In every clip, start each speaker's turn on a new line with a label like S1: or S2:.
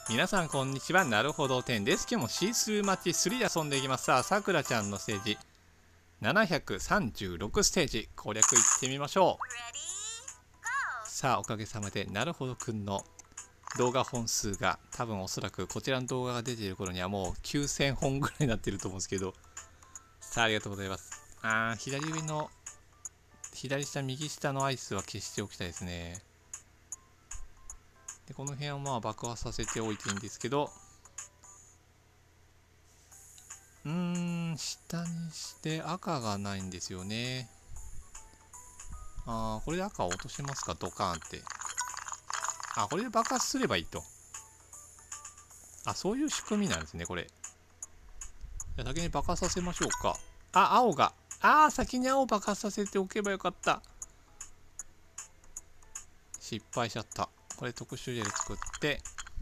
S1: 皆さんこんにちは。なるほど10です。今日もシースルーマッチ3で遊んでいきます。さあ、さくらちゃんのステージ736ステージ攻略いってみましょう。さあ、おかげさまでなるほどくんの動画本数が多分おそらくこちらの動画が出ている頃にはもう9000本ぐらいになってると思うんですけど、さあ、ありがとうございます。左上の左下右下のアイスは消しておきたいですね。でこの辺はまあ爆破させておいていいんですけど、下にして赤がないんですよね。これで赤を落としますか、ドカーンって。これで爆発すればいいと。そういう仕組みなんですね、これ。じゃあ先に爆発させましょうか。青が。先に青を爆発させておけばよかった。失敗しちゃった。これ特殊ジェル作って、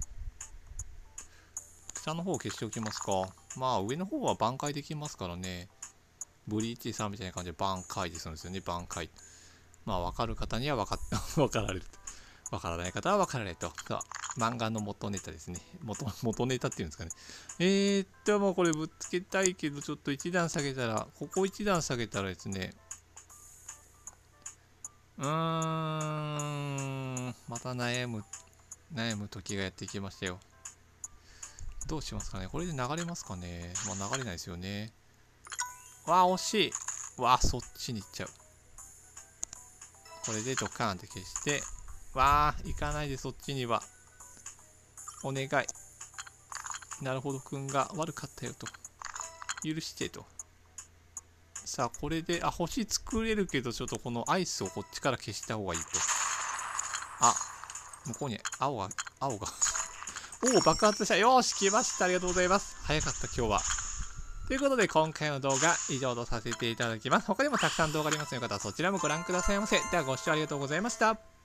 S1: 下の方を消しておきますか。上の方は挽回できますからね。ブリーチさんみたいな感じで挽回でするんですよね、挽回。分かる方には分かられる。分からない方は分かられると。漫画の元ネタですね。元ネタっていうんですかね。もうこれぶっつけたいけど、ちょっと一段下げたら、ここ一段下げたらですね、また悩む時がやってきましたよ。どうしますかね。これで流れますかね。流れないですよね。惜しい。そっちに行っちゃう。これでドカーンって消して、行かないで、そっちには。お願い。なるほどくんが悪かったよと。許してと。さあ、これで、星作れるけど、ちょっとこのアイスをこっちから消した方がいいと。向こうに青が。爆発した。よし、来ました。ありがとうございます。早かった、今日は。ということで、今回の動画、以上とさせていただきます。他にもたくさん動画ありますので、よかったらそちらもご覧くださいませ。では、ご視聴ありがとうございました。